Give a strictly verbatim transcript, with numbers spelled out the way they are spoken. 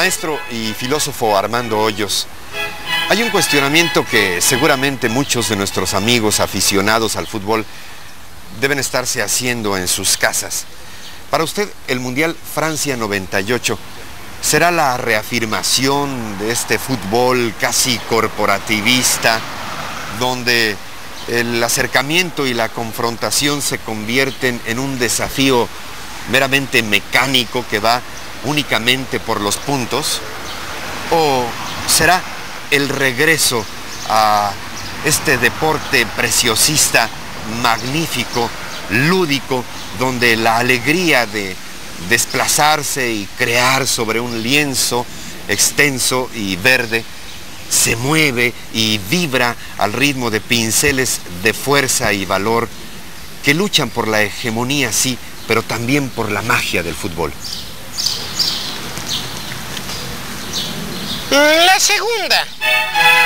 Maestro y filósofo Armando Hoyos, hay un cuestionamiento que seguramente muchos de nuestros amigos aficionados al fútbol deben estarse haciendo en sus casas. Para usted, el Mundial Francia noventa y ocho será la reafirmación de este fútbol casi corporativista, donde el acercamiento y la confrontación se convierten en un desafío meramente mecánico que va únicamente por los puntos, o será el regreso a este deporte preciosista, magnífico, lúdico, donde la alegría de desplazarse y crear sobre un lienzo extenso y verde se mueve y vibra al ritmo de pinceles de fuerza y valor que luchan por la hegemonía, sí, pero también por la magia del fútbol? La segunda.